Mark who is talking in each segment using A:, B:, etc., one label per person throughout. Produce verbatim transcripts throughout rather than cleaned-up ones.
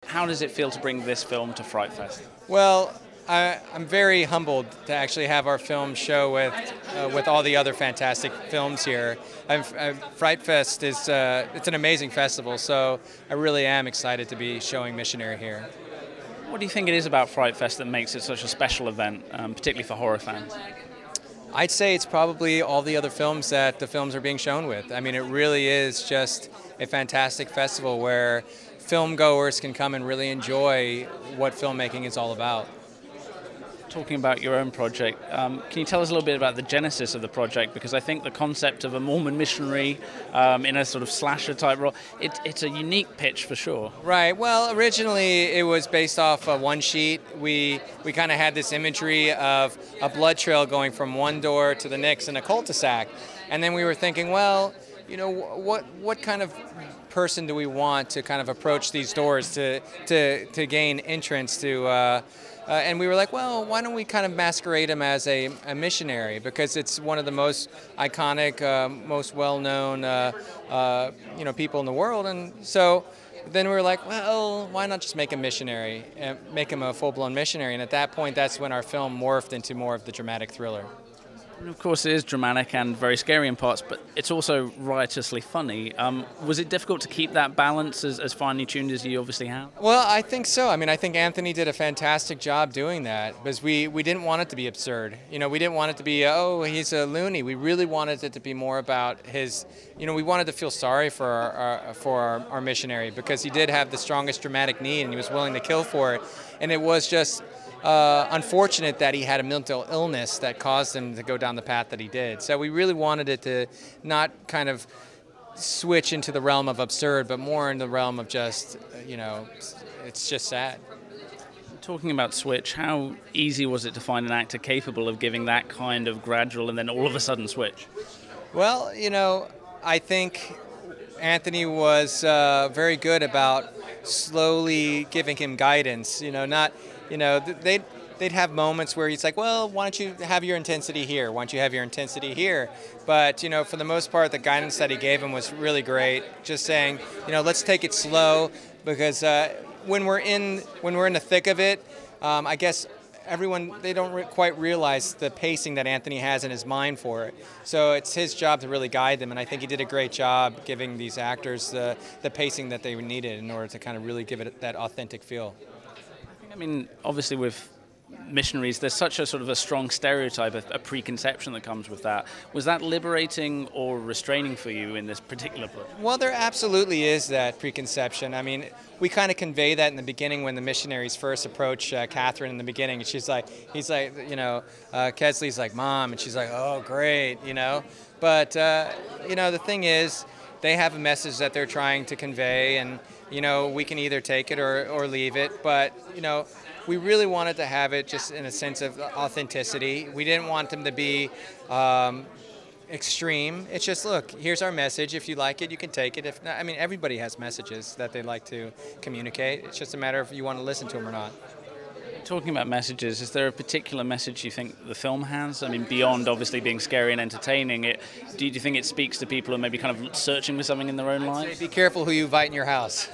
A: How does it feel to bring this film to Frightfest?
B: Well, I, I'm very humbled to actually have our film show with uh, with all the other fantastic films here. I've, I've, Frightfest is uh, it's an amazing festival, so I really am excited to be showing Missionary here.
A: What do you think it is about Frightfest that makes it such a special event, um, particularly for horror fans?
B: I'd say it's probably all the other films that the films are being shown with. I mean, it really is just a fantastic festival where film goers can come and really enjoy what filmmaking is all about.
A: Talking about your own project, um, can you tell us a little bit about the genesis of the project? Because I think the concept of a Mormon missionary um, in a sort of slasher type role, it, it's a unique pitch for sure.
B: Right. Well, originally it was based off a one sheet. We we kind of had this imagery of a blood trail going from one door to the next in a cul-de-sac, and then we were thinking, well, you know, what what kind of person do we want to kind of approach these doors to to to gain entrance to? Uh, Uh, and we were like, well, why don't we kind of masquerade him as a, a missionary, because it's one of the most iconic, uh, most well-known, uh, uh, you know, people in the world. And so then we were like, well, why not just make him missionary, and make him a full-blown missionary? And at that point, that's when our film morphed into more of the dramatic thriller.
A: And of course, it is dramatic and very scary in parts, but it's also riotously funny. Um, was it difficult to keep that balance as, as finely tuned as you obviously have?
B: Well, I think so. I mean, I think Anthony did a fantastic job doing that, because we, we didn't want it to be absurd. You know, we didn't want it to be, oh, he's a loony. We really wanted it to be more about his, you know, we wanted to feel sorry for our, our, for our, our missionary, because he did have the strongest dramatic need and he was willing to kill for it. And it was just Uh, unfortunate that he had a mental illness that caused him to go down the path that he did. So we really wanted it to not kind of switch into the realm of absurd, but more in the realm of just, you know, it's just sad.
A: Talking about switch, how easy was it to find an actor capable of giving that kind of gradual and then all of a sudden switch?
B: Well, you know, I think Anthony was uh, very good about slowly giving him guidance. You know, not, you know, they'd, they'd have moments where he's like, well, why don't you have your intensity here? Why don't you have your intensity here? But, you know, for the most part, the guidance that he gave him was really great. Just saying, you know, let's take it slow, because uh, when we're in when we're in the thick of it, um, I guess everyone, they don't re quite realize the pacing that Anthony has in his mind for it. So it's his job to really guide them, and I think he did a great job giving these actors the, the pacing that they needed in order to kind of really give it that authentic feel.
A: I mean, obviously with missionaries, there's such a sort of a strong stereotype, a, a preconception that comes with that. Was that liberating or restraining for you in this particular book?
B: Well, there absolutely is that preconception. I mean, we kind of convey that in the beginning when the missionaries first approach uh, Catherine in the beginning. And she's like, he's like, you know, uh, Kesley's like, Mom, and she's like, oh, great, you know. But, uh, you know, the thing is, they have a message that they're trying to convey, and, you know, we can either take it or, or leave it. But, you know, we really wanted to have it just in a sense of authenticity. We didn't want them to be um, extreme. It's just, look, here's our message. If you like it, you can take it. If not, I mean, everybody has messages that they like to communicate. It's just a matter of if you want to listen to them or not.
A: Talking about messages, is there a particular message you think the film has? I mean, beyond obviously being scary and entertaining, it, do you think it speaks to people who are maybe kind of searching for something in their own lives?
B: Be careful who you invite in your house.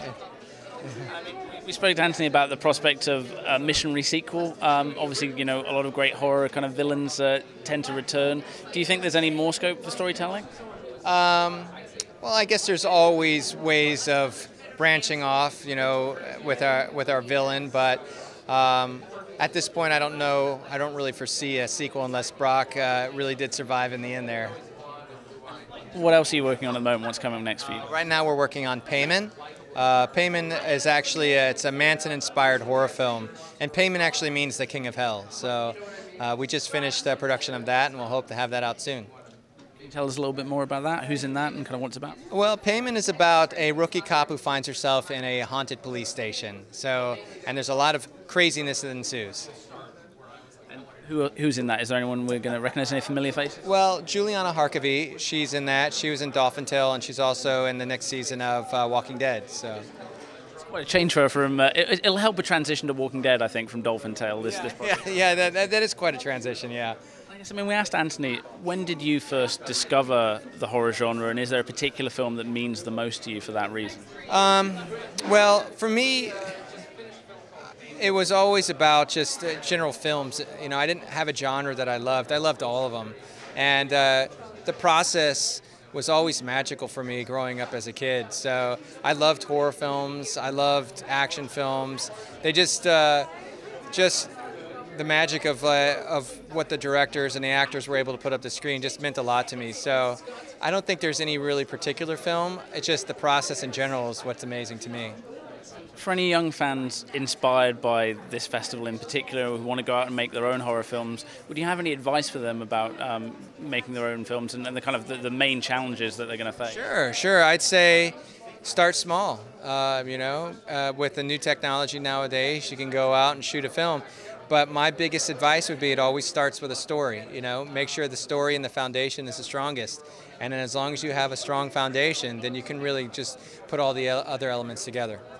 A: I mean, we spoke to Anthony about the prospect of a missionary sequel. Um, obviously, you know, a lot of great horror kind of villains uh, tend to return. Do you think there's any more scope for storytelling?
B: Um, well, I guess there's always ways of branching off, you know, with our with our villain, but um, at this point, I don't know. I don't really foresee a sequel unless Brock uh, really did survive in the end there.
A: What else are you working on at the moment? What's coming next for you?
B: Right now, we're working on Payman. Uh, Payman is actually a, it's a Manson-inspired horror film, and Payman actually means the King of Hell. So uh, we just finished the production of that, and we'll hope to have that out soon.
A: Can you tell us a little bit more about that? Who's in that and kind of what it's about?
B: Well, Payman is about a rookie cop who finds herself in a haunted police station. So, and there's a lot of craziness that ensues.
A: And who, who's in that? Is there anyone we're going to recognize, any familiar faces?
B: Well, Juliana Harkavy, she's in that. She was in Dolphin Tale, and she's also in the next season of uh, Walking Dead. So.
A: It's quite a change for her from, uh, it, it'll help a transition to Walking Dead, I think, from Dolphin Tale, this,
B: yeah,
A: this project.
B: Yeah, yeah that, that, that is quite a transition, yeah.
A: Yes, I mean, we asked Anthony, when did you first discover the horror genre, and is there a particular film that means the most to you for that reason?
B: Um, well, for me, it was always about just uh, general films. You know, I didn't have a genre that I loved. I loved all of them. And uh, the process was always magical for me growing up as a kid. So I loved horror films. I loved action films. They just, uh, just the magic of, uh, of what the directors and the actors were able to put up the screen just meant a lot to me. So I don't think there's any really particular film. It's just the process in general is what's amazing to me.
A: For any young fans inspired by this festival in particular who want to go out and make their own horror films, would you have any advice for them about um, making their own films and, and the kind of the, the main challenges that they're going to face?
B: Sure, sure. I'd say start small. Uh, you know, uh, with the new technology nowadays, you can go out and shoot a film. But my biggest advice would be it always starts with a story. You know, make sure the story and the foundation is the strongest. And then as long as you have a strong foundation, then you can really just put all the other elements together.